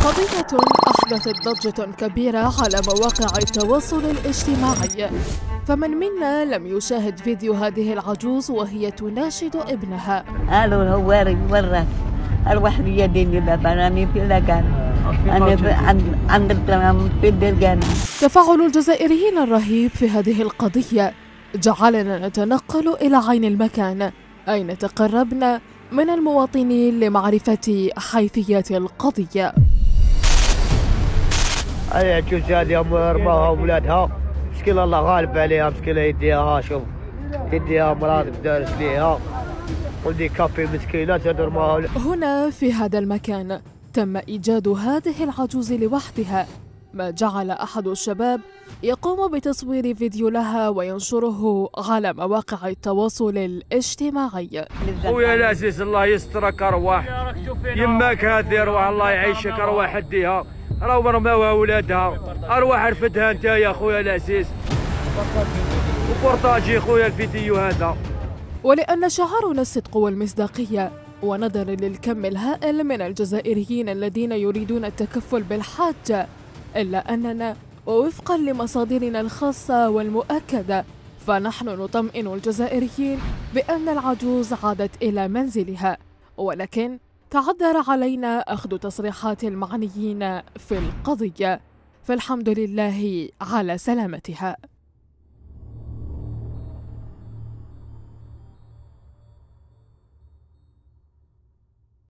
قضية أحدثت ضجة كبيرة على مواقع التواصل الاجتماعي، فمن منا لم يشاهد فيديو هذه العجوز وهي تناشد ابنها. قالوا الهواري مرة الواحد يديني بابا في اللجان أنا عند الكلام في الدرجان. تفاعل الجزائريين الرهيب في هذه القضية جعلنا نتنقل إلى عين المكان أين تقربنا من المواطنين لمعرفة حيثيات القضية. العجوز هذه رماها ولادها، مسكين الله غالب عليها، مسكينة يديها، شوف يديها مرات دارس ليها ولدي كافي مسكينة ترماها. هنا في هذا المكان تم إيجاد هذه العجوز لوحدها، ما جعل أحد الشباب يقوم بتصوير فيديو لها وينشره على مواقع التواصل الاجتماعي. خويا العزيز الله يسترك، أرواح يماك هذه، أرواح الله يعيشك، أرواح حديها راهو رماوها ولادها، أرواح رفدها أنت يا خويا العزيز، وبورتاجي خويا الفيديو هذا. ولأن شعارنا الصدق والمصداقية، ونظرا للكم الهائل من الجزائريين الذين يريدون التكفل بالحاجة، إلا أننا ووفقا لمصادرنا الخاصة والمؤكدة فنحن نطمئن الجزائريين بأن العجوز عادت إلى منزلها، ولكن تعذر علينا أخذ تصريحات المعنيين في القضية، فالحمد لله على سلامتها.